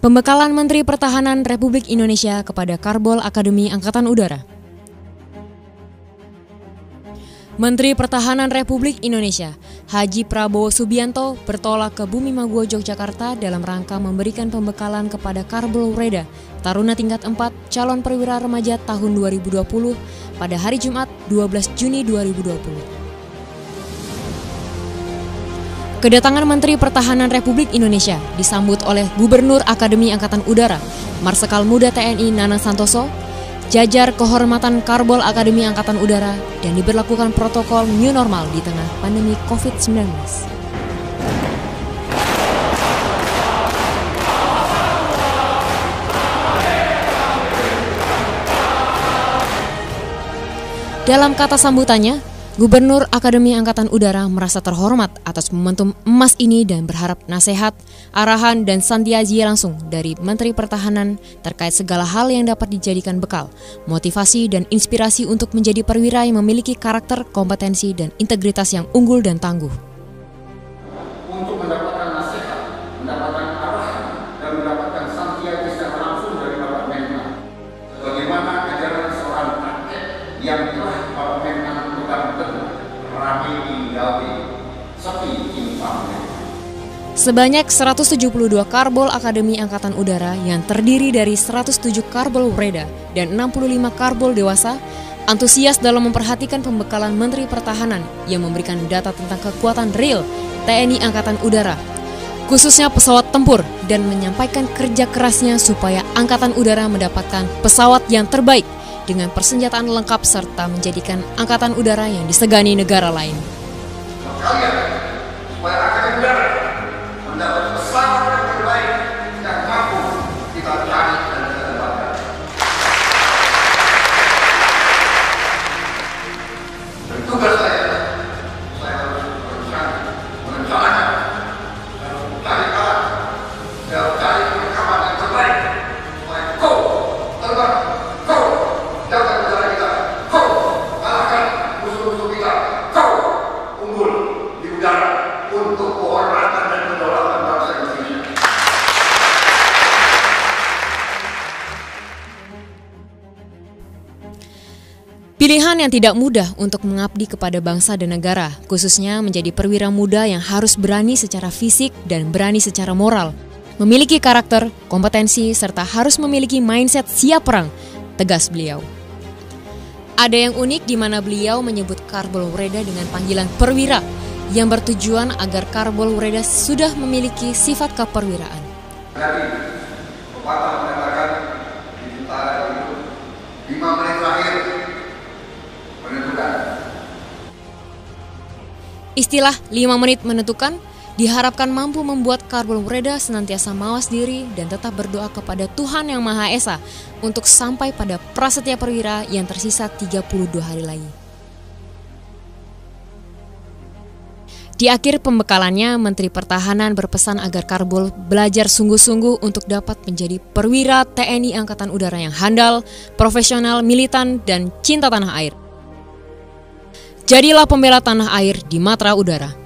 Pembekalan Menteri Pertahanan Republik Indonesia kepada Karbol Akademi Angkatan Udara. Menteri Pertahanan Republik Indonesia, Haji Prabowo Subianto bertolak ke Bumi Maguwo, Yogyakarta dalam rangka memberikan pembekalan kepada Karbol Wreda, taruna tingkat 4 calon perwira remaja tahun 2020 pada hari Jumat 12 Juni 2020. Kedatangan Menteri Pertahanan Republik Indonesia disambut oleh Gubernur Akademi Angkatan Udara, Marsikal Muda TNI Nanang Santoso, jajar kehormatan Karbol Akademi Angkatan Udara, dan diberlakukan protokol new normal di tengah pandemi COVID-19. Dalam kata sambutannya, Gubernur Akademi Angkatan Udara merasa terhormat atas momentum emas ini dan berharap nasihat, arahan, dan santiazi langsung dari Menteri Pertahanan terkait segala hal yang dapat dijadikan bekal, motivasi, dan inspirasi untuk menjadi perwira yang memiliki karakter, kompetensi, dan integritas yang unggul dan tangguh. Untuk mendapatkan nasihat, mendapatkan arahan, dan mendapatkan santiazi secara langsung dari Bapak Menhan. Bagaimana ajaran seorang rakyat yang telah Bapak Menhan Sebanyak 172 Karbol Akademi Angkatan Udara yang terdiri dari 107 Karbol Wreda dan 65 Karbol dewasa antusias dalam memperhatikan pembekalan Menteri Pertahanan yang memberikan data tentang kekuatan real TNI Angkatan Udara, khususnya pesawat tempur, dan menyampaikan kerja kerasnya supaya Angkatan Udara mendapatkan pesawat yang terbaik dengan persenjataan lengkap serta menjadikan Angkatan Udara yang disegani negara lain. Kalian, supaya Angkatan Udara mendapat pesawat yang terbaik yang mampu kita cari dan kita dapatkan. Dan tugas saya harus merencanakan, mencari alat, dan mencari perlengkapan yang terbaik supaya kau terbang, kau jaga negara kita, kau kalahkan musuh-musuh kita, kau unggul di udara untuk kehormatan dan kedaulatan bangsa Indonesia. Pilihan yang tidak mudah untuk mengabdi kepada bangsa dan negara, khususnya menjadi perwira muda yang harus berani secara fisik dan berani secara moral, memiliki karakter, kompetensi, serta harus memiliki mindset siap perang, tegas beliau. Ada yang unik di mana beliau menyebut Karbol Wreda dengan panggilan perwira, yang bertujuan agar Karbol Wreda sudah memiliki sifat keperwiraan. Jadi, pepatah mengatakan di utara itu 5 menit terakhir menentukan. Istilah 5 menit menentukan diharapkan mampu membuat Karbol Wreda senantiasa mawas diri dan tetap berdoa kepada Tuhan Yang Maha Esa untuk sampai pada prasetya perwira yang tersisa 32 hari lagi. Di akhir pembekalannya, Menteri Pertahanan berpesan agar Karbol belajar sungguh-sungguh untuk dapat menjadi perwira TNI Angkatan Udara yang handal, profesional, militan, dan cinta tanah air. Jadilah pembela tanah air di matra udara.